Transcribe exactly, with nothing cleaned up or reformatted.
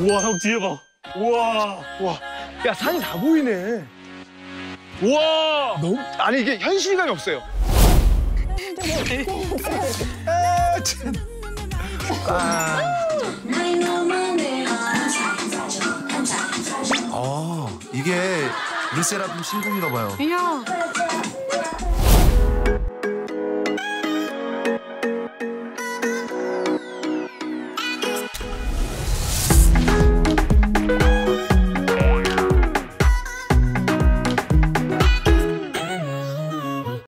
우와, 형 뒤에 봐. 우와. 와, 야 산이 다 보이네. 우와. 너무 아니 이게 현실감이 없어요. 아, 참. 아. 아, 이게 르세라핌 신곡인가 봐요. 이야.